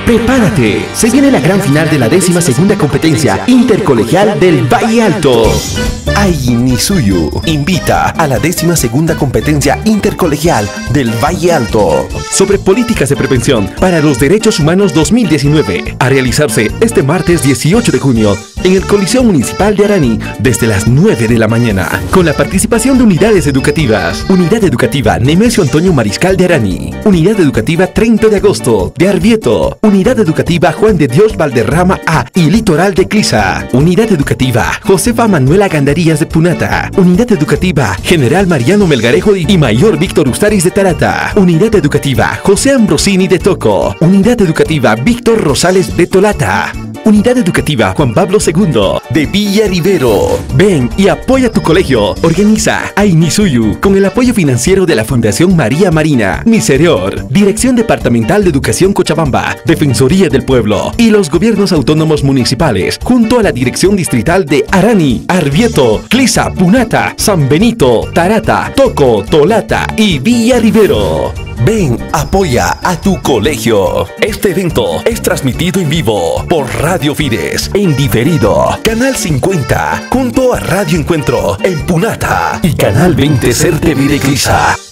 Prepárate, se viene la gran final de la 12ª competencia intercolegial del Valle Alto. Ainisuyu invita a la 12ª competencia intercolegial del Valle Alto sobre políticas de prevención para los derechos humanos 2019, a realizarse este martes 18 de junio en el Coliseo Municipal de Arani desde las 9 de la mañana, con la participación de unidades educativas: Unidad Educativa Nemesio Antonio Mariscal de Arani, Unidad Educativa 30 de Agosto de Arbieto, Unidad Educativa Juan de Dios Valderrama A y Litoral de Clisa, Unidad Educativa Josefa Manuela Gandarillas de Punata, Unidad Educativa General Mariano Melgarejo y Mayor Víctor Ustaris de Tarata, Unidad Educativa José Ambrosini de Toco, Unidad Educativa Víctor Rosales de Tolata, Unidad Educativa Juan Pablo II de Villa Rivero. Ven y apoya tu colegio. Organiza Ainisuyu con el apoyo financiero de la Fundación María Marina, Misereor, Dirección Departamental de Educación Cochabamba, Defensoría del Pueblo y los gobiernos autónomos municipales, junto a la Dirección Distrital de Arani, Arbieto, Clisa, Punata, San Benito, Tarata, Toco, Tolata y Villa Rivero. Ven, apoya a tu colegio. Este evento es transmitido en vivo por Radio Fides, en diferido, Canal 50, junto a Radio Encuentro en Punata y Canal 20 Ser TV de Clisa.